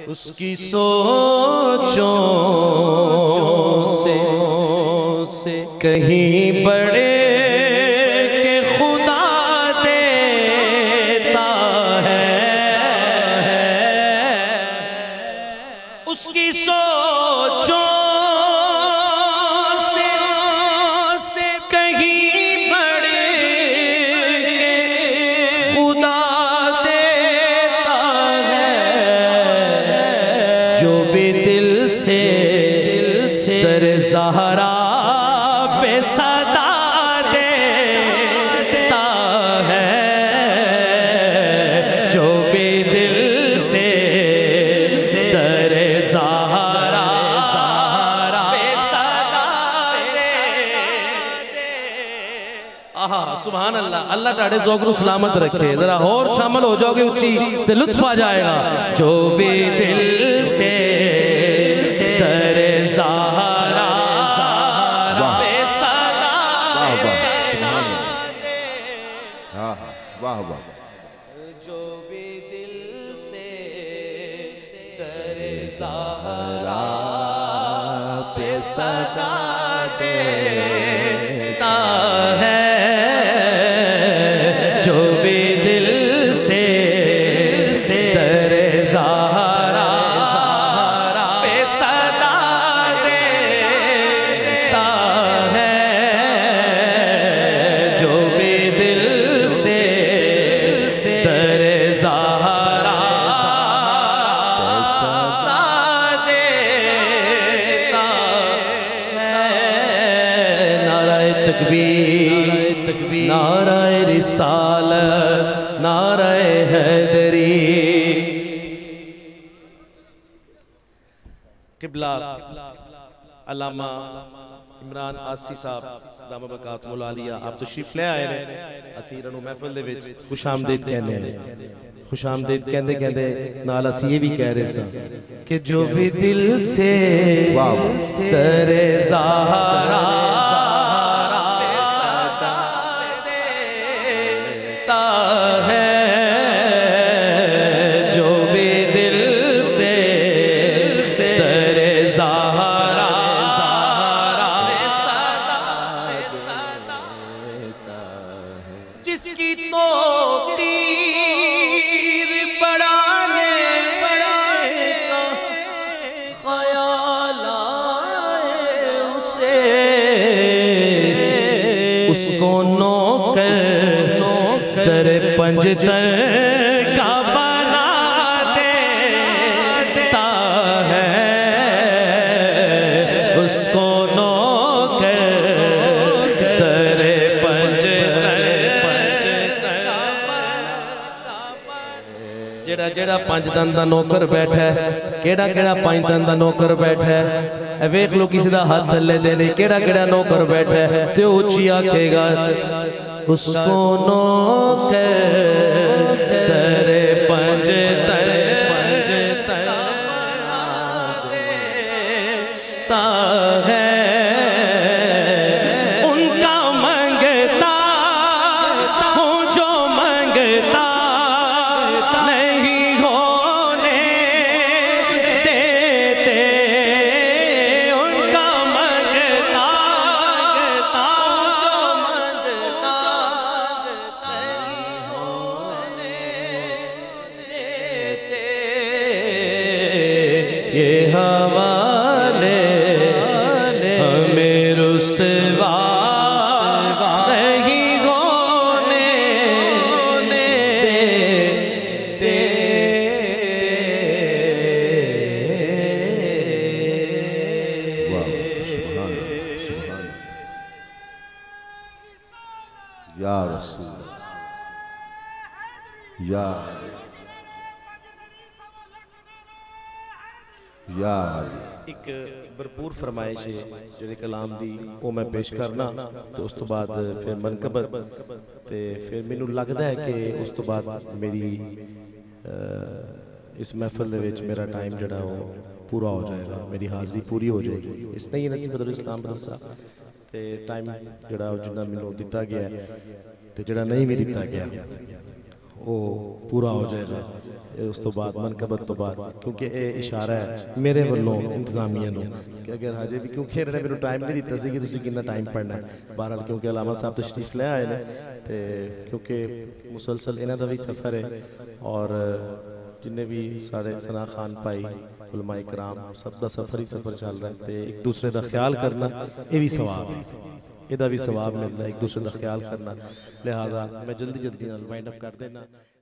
उसकी सोचों से कहीं बड़े के खुदा देता है। उसकी सोचों से कहीं बड़े के खुदा देता है। जो भी दिल से दर ज़हरा पे सदा देता है। जो भी दिल से दर ज़हरा पे सदा आहा सुभान अल्लाह। अल्लाह ताड़े ज़ौक़ नूं सलामत रखे। जरा और शामिल हो जाओगे उच्ची ते लुत्फ आ जाएगा। जो भी दिल से दर ज़हरा पे सदा वाह वाह। जो भी दिल से दर ज़हरा पे सदा देता है। जो भी दिल से दर ज़हरा पे सदा देता है। जो भी दिल से दर ज़हरा सदा देता है। नाराए तकबीर नाराए रिसालत नाराए हैदरी। किबला अल्लामा इमरान आसी साहब दामा बकात मुलालिया आप तशरीफ ले आए ने। असीं इन्हां नूं महफिल दे विच खुशामदीद कहने हैं। खुशामदीद कहंदे कहंदे नाल असीं ये भी कह रहे सां कि जो भी दिल से दर ज़हरा पे सदा देता है। जो भी दिल से दर ज़हरा पे सदा जिसकी तो तीर बढ़ाने का ख्याल आए उसे उसको नौकर दर पंजतर का बना देता है। उसको नौकर दर पंजतर जेड़ा जेड़ा पंज दंद दा नौकर बैठा है। केड़ा केड़ा पंज दंद दा नौकर बैठा है। वेख लो किसी दा हाथ थल्ले दे नहीं केड़ा केड़ा नौकर बैठा है। ते उच्ची आखेगा उसको नौकर दर पंजतर देता है। उनका मंगता हूँ जो मंगता नहीं होने देते। उनका मंगता जो मंगता नहीं होने देते। ये हवाले हमें रुसवा नहीं होने देते। वाह सुभान सुभान या रसूल या अली। एक भरपूर फरमाइश है जेड़े कलाम दी वो मैं पेश करना तो उस तो बाद फिर मनकबत ते फिर मैनू लगता है कि उस तो बाद मेरी इस महफिल दे विच मेरा टाइम जड़ा वो पूरा हो जाएगा। मेरी हाज़री पूरी हो जाएगी। इस नहीं है कि बदर इस्लाम बदरसा ते टाइम जड़ा जिन्ना मैनू दिता गया ते जड़ा नहीं भी दिता गया वो पूरा हो जाएगा। उस तो बाद मनकबत तो बाद, क्योंकि ये इशारा है मेरे वालों इंतजामिया नूं कि अगर हजे भी, क्योंकि इन्होंने मैंने टाइम नहीं दिता सी कि तुसीं कितना टाइम पढ़ना है। बहरहाल क्योंकि अलामा साहब तशरीफ ले आए ने, तो क्योंकि मुसलसल इन्हां दा भी सफ़र है और जिन्हें भी साढ़े सना खान भाई उलमाए कराम सब का सफ़र ही सफ़र चल रहा है, तो एक दूसरे का ख्याल करना ये भी सवाब है, यदा भी सवाब मिलता है एक दूसरे का ख्याल करना। लिहाजा मैं जल्दी जल्दी वाइंड अप कर देना।